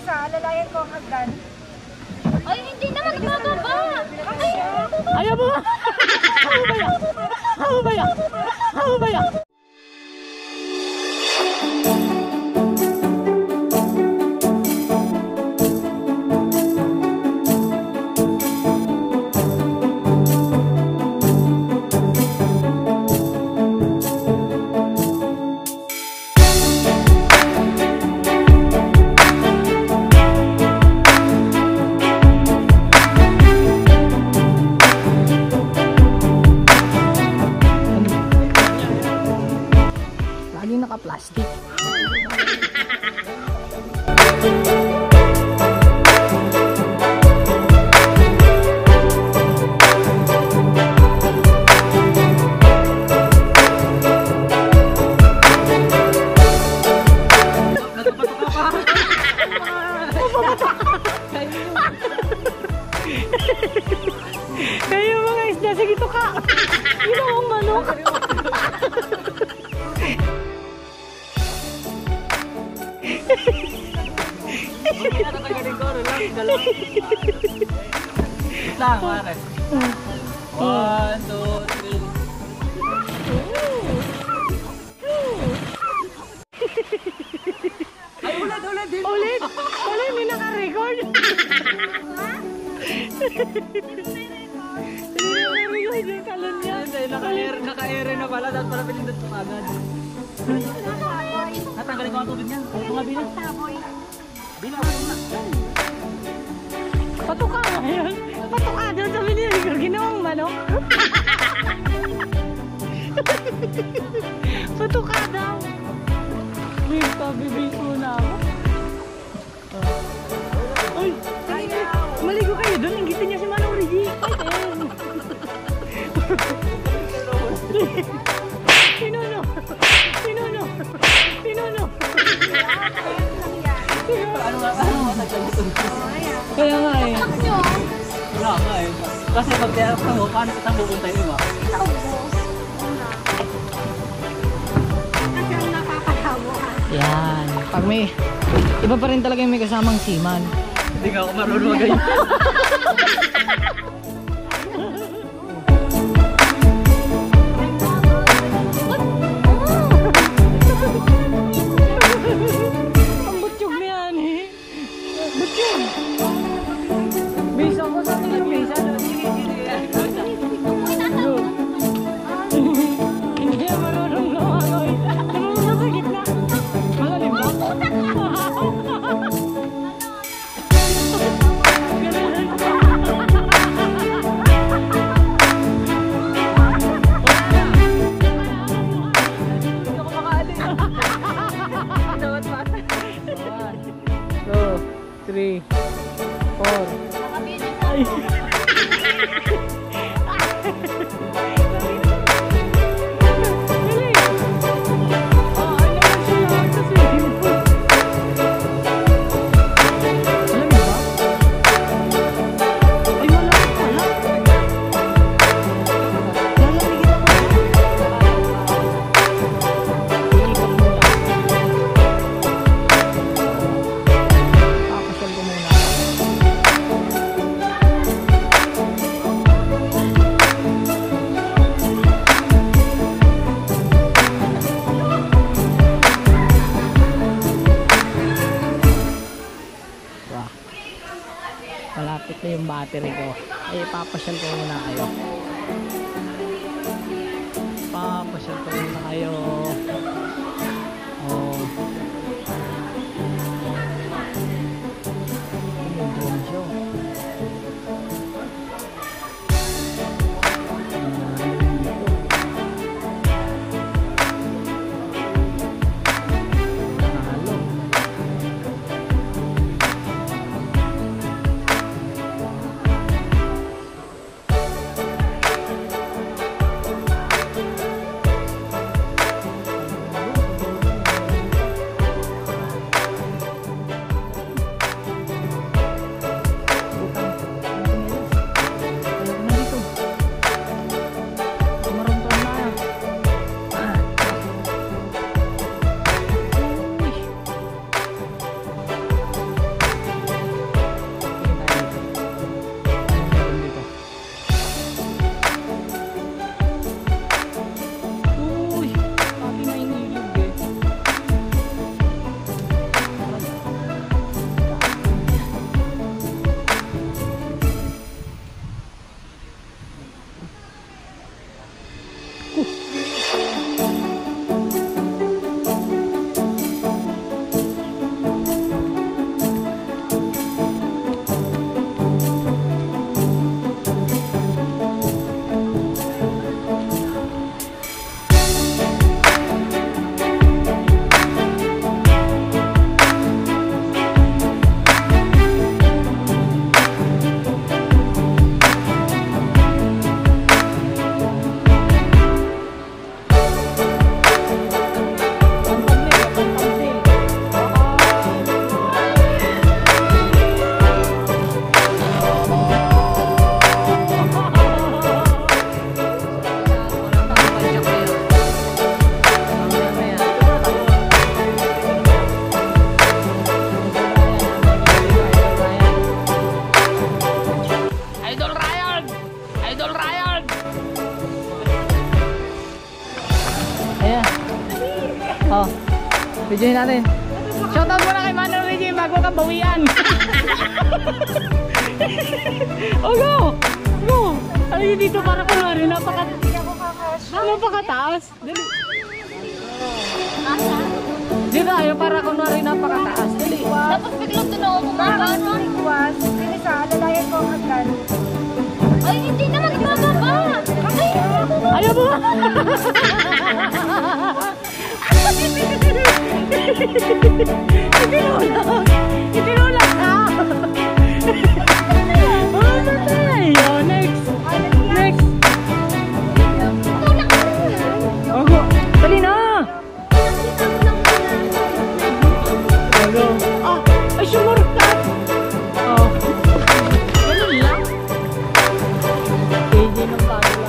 isa, alalayan ko ang hagdan. Ay, hindi naman bumababa. Ayaw mo! Ako ba yan? Ako ba yan? Naka-plastic. Kayo mga isda, sige to ka. Ginawang manok. Lang, Mares. 1, 2, 3. Ay, ulit. Ulit, may naka-record. Naka-air na pala, dapat pala pinindot ko agad. Natanggalin ko ang tubig niya. Ano nga bilang? Bilang na. Patuka nga yun. Patuka doon sa binili. Ginawang manok. Patuka daw. Bibis muna ako. Ay, maligo kayo doon. Inggitin niya si Manong Rigi. Pinuno. Ano matagalisun? Kaya nga eh. Wala nga eh. Kasi pag tiyarap ka mo, paano kitang pupunta yun ba? Yan. Pag may, iba pa rin talaga yung may kasamang seaman. Hindi nga ako marunong magayon. Ang butsyog na yan eh. Butsyog. Bisa ko sa nila, bisa. Hindi yan marunong lumangoy. Marunong sa gitna. Malalim ba? Three, 4. Ay. Malapit na yung battery ko. Ay, papasyal ko muna kayo. Papasyal ko muna kayo. Oh. Drone show. Regine natin. Shoutout muna kay Manong Regine bago kang bawian. Oh, go! Go! Ay, dito para kunwari, napakataas. Dali. Dito tayo para kunwari napakataas. Dali. Tapos biglang doon ako kumakaano. Hindi sa alalayan ko ang hagdan. Ay, hindi naman bababa. Ayaw mo! Itinulak ka! Oh, tatay! Oh, next! Next! Oh, dali na! Go! Ah! Ay, sumurkat! Oh. Ganun lang. Hindi ng pangalaman.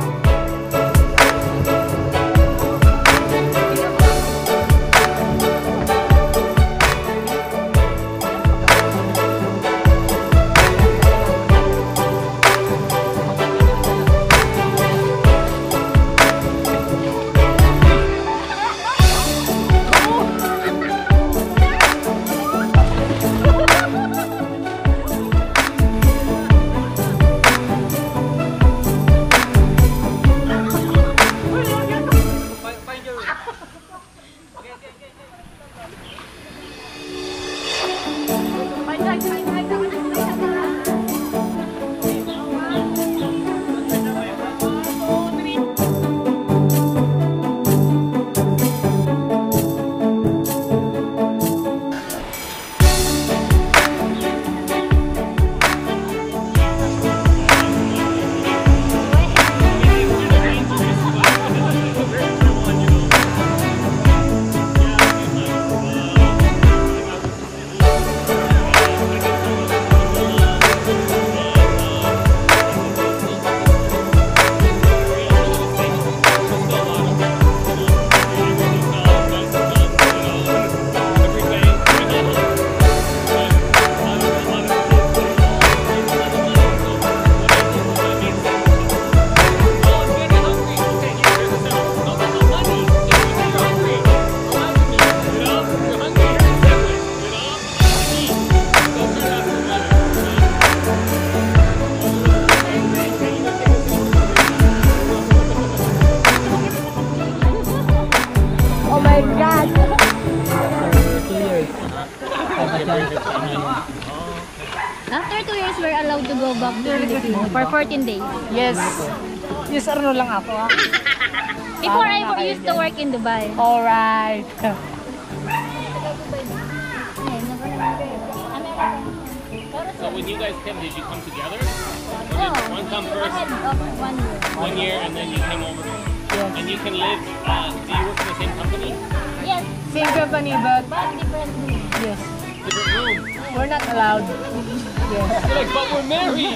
After 2 years, we're allowed to go back to Philippines for 14 days. Yes. Yes, ano lang ako ah. Before I used to work in Dubai. Alright. So when you guys came, did you come together? No, One come first, ahead of 1 year. 1 year, and then you came over. And you can live, do you work in the same company? Yes, Same company but but different room. yes. Different room. We're not allowed. Yes. You're like, but we're married!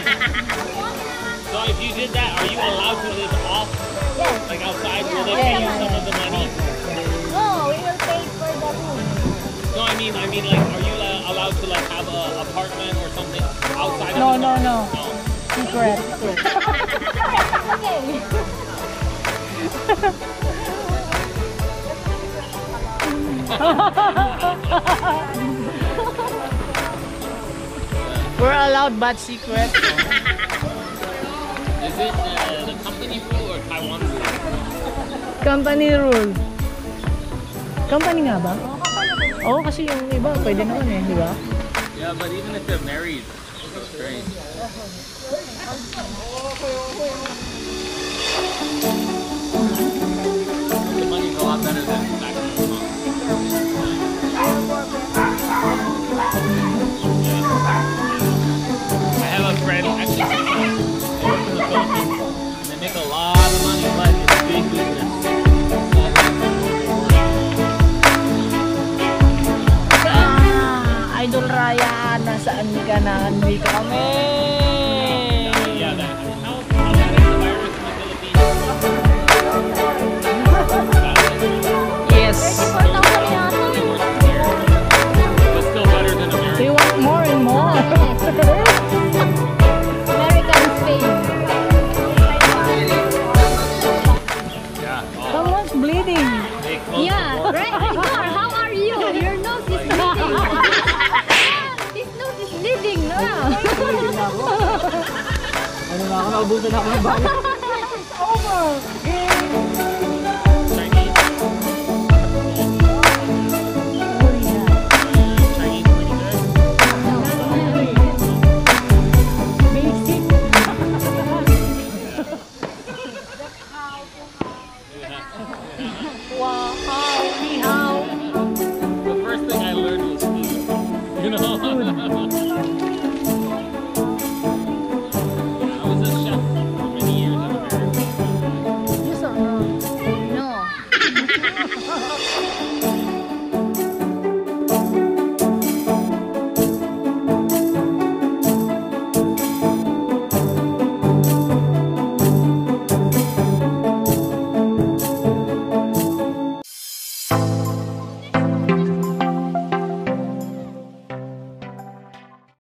So if you did that, are you allowed to live off, Yes. like outside? Will they pay you some of the money? No, we will pay for the room. No, I mean, like, are you allowed to like have an apartment or something outside of No, the no, company? no. No. Secret. Okay. We're allowed but secret. Is it the company rule or Taiwan rule? Company rule. Company nga ba? Oo, kasi yung iba pwede naman eh, di ba? Yeah, but even if they're married, it's so strange. The money's a lot better than back home. I have a friend, actually, they work in the Philippines, and they make a lot of money, but it's a big business. Idol Raya, nasaan ka na? Nandito kami! Yeah, that. How that is the virus in the Philippines? Yes! 4,000 yata. But still better than America. They want more and more! American Spain. Yeah. Someone's bleeding! They close Yeah, right? Go our house. na ako. Ano na ako, naubusan ako ng bala. Over! Game!